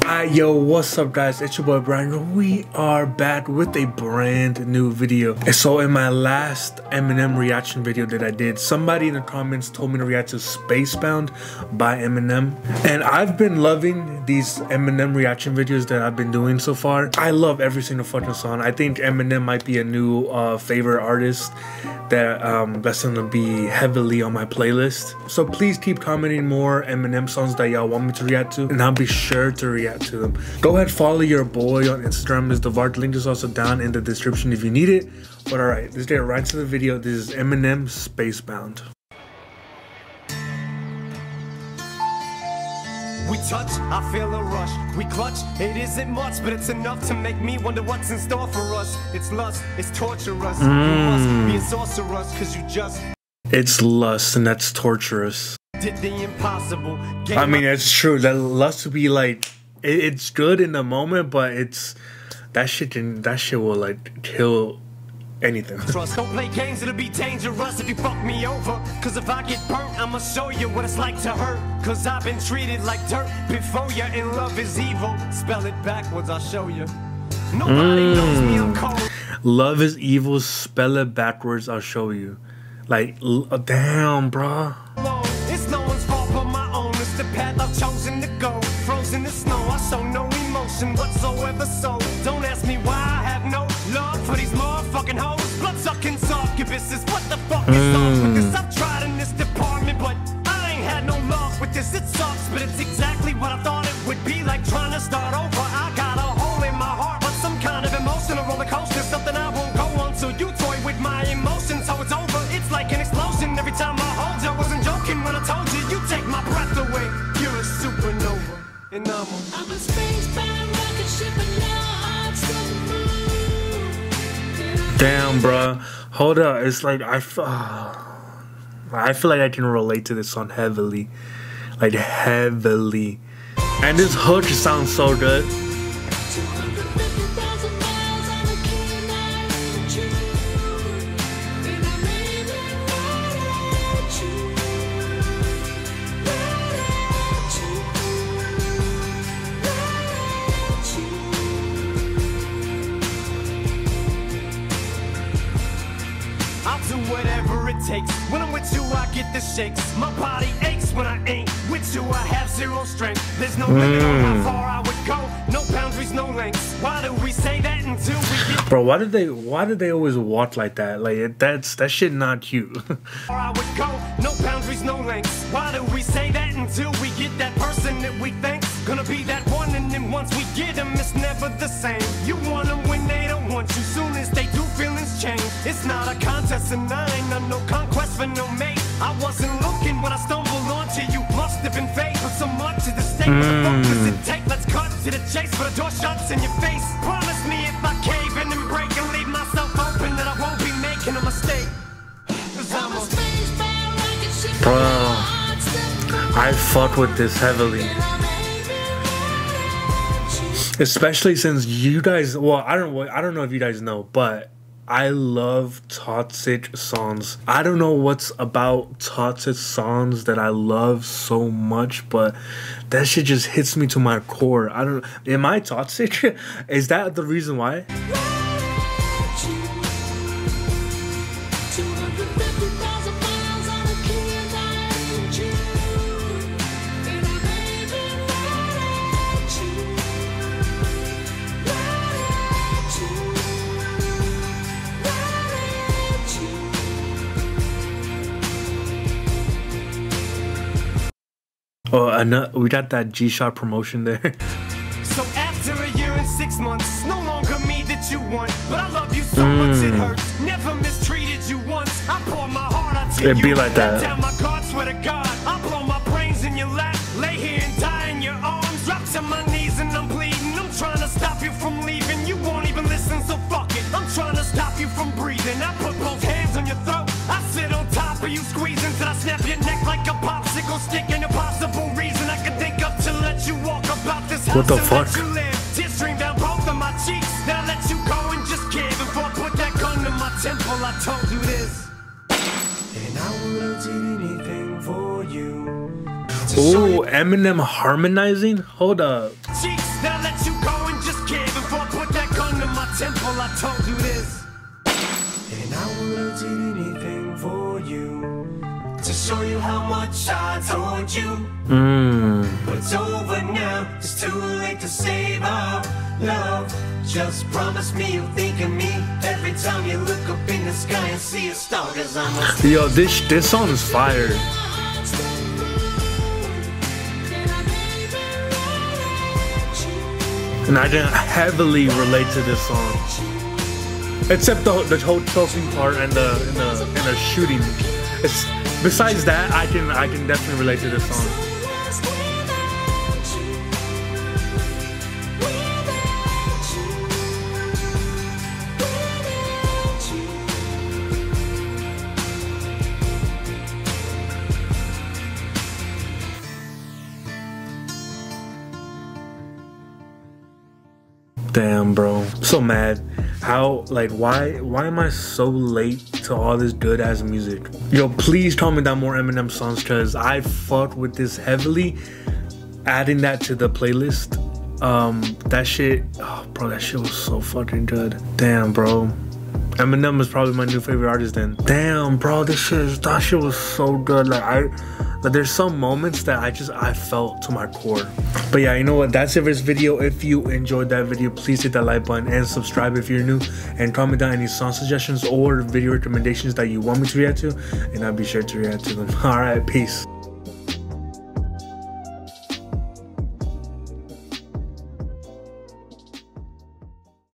Yo, what's up guys, it's your boy Brian. We are back with a brand new video. And so in my last Eminem reaction video that I did, somebody in the comments told me to react to Spacebound by Eminem. And I've been loving these Eminem reaction videos that I've been doing so far. I love every single fucking song. I think Eminem might be a new favorite artist that's gonna be heavily on my playlist. So please keep commenting more Eminem songs that y'all want me to react to, and I'll be sure to react to them. Go ahead, follow your boy on Instagram, is Devart. Link is also down in the description if you need it. But alright, let's get right to the video. This is Eminem Spacebound. We touch, I feel a rush. We clutch, it isn't much, but it's enough to make me wonder what's in store for us. It's lust, it's torturous. You must be a sorceress, cause you just... It's lust, and that's torturous. Did the impossible. I mean, it's true. That lust would be like... It's good in the moment, but it's... That shit will like kill anything. Trust, don't play games, it'll be dangerous if you fuck me over. Cause if I get burnt, I'ma show you what it's like to hurt. Cause I've been treated like dirt before you, and love is evil. Spell it backwards, I'll show you. Nobody knows me, I'm cold. Love is evil, spell it backwards, I'll show you. Like, damn, bruh. It's no one's fault but my own. It's the path I've chosen to go. Frozen in snow, I show no emotion whatsoever. So don't ask me why I have no love for these motherfucking hoes. Blood-sucking succubuses, what the fuck is up? Because I've tried in this department, but I ain't had no luck with this. It sucks, but it's exactly what I thought it would be. Like trying to start over. I got a hole in my heart, but some kind of emotional roller coaster. Something I won't go on, so you toy with my emotions. So it's over, it's like an explosion. Every time I hold you, I wasn't joking when I told you. You take my breath away, you're a supernova. And I'm a spacebound rocket ship, and now hearts don't move. Damn, bruh. Hold up. It's like I feel like I can relate to this song heavily. Like heavily. And this hook sounds so good. I'll do whatever it takes. When I'm with you, I get the shakes. My body aches when I ain't with you. I have zero strength. There's no limit on how far I would go. No boundaries, no lengths. Why do we say that until we get... Bro, why did they always walk like that? Like that shit not cute. I would go. No boundaries, no lengths. Why do we say that until we get that person that we think's gonna be that one? And then once we get them, it's never the same. You want them when they don't want you. Soon as they do, feelings change. It's not a contest, and I ain't on no conquest for no mate. I wasn't looking when I stumbled onto you. Must have been fate, but so much is the stake. What the fuck does it take? Let's cut to the chase, for the door shuts in your face. Promise me if I cave in and break and leave myself open, that I won't be making a mistake. Cause I'm a Bro, I fuck with this heavily. Especially since you guys, well, I don't know if you guys know, but I love Toxic songs. I don't know what's about Toxic songs that I love so much, but that shit just hits me to my core. I don't know. Am I toxic? Is that the reason why? Oh, we got that G-Shock promotion there. So after a year and 6 months, no longer me that you want, but I love you so much it hurts. Never mistreated you once. I pour my heart out to you. It'd be like that. Down my guard, swear to God, I blow my brains in your lap, lay here and die in your arms, drop to my knees and I'm bleeding. I'm trying to stop you from leaving. You won't even listen, so fuck it. I'm trying to stop you from breathing. I put both hands on your throat. I sit on top of you, squeezing till I snap your neck like a popsicle stick. Ain't a possible reason I can think of to let you walk about this house. What the fuck? Let you live. Tears stream down both of my cheeks. Then I let you go and just give. Before I put that gun to my temple, I told you this. And I would have did anything for you. Ooh, Eminem harmonizing? Hold up. Cheeks that I let you go and just give. Before I put that gun to my temple, I told you this. And I would have did anything for you, to show you how much I told you. But it's over now, it's too late to save our love. Just promise me you'll think of me every time you look up in the sky and see a star. Cause I'm a Yo, this song is fire. And I didn't heavily relate to this song, except the whole choking part and the shooting. It's besides that, I can definitely relate to this song. Damn, bro, so mad. How, like, why am I so late to all this good ass music? Yo, please comment down more Eminem songs, cause I fucked with this heavily. Adding that to the playlist, that shit, oh bro, that shit was so fucking good. Damn, bro, Eminem is probably my new favorite artist then. Damn, bro, that shit was so good. Like there's some moments that I felt to my core. But yeah, you know what, that's it for this video. If you enjoyed that video, please hit that like button and subscribe if you're new, and comment down any song suggestions or video recommendations that you want me to react to, and I'll be sure to react to them. All right, peace.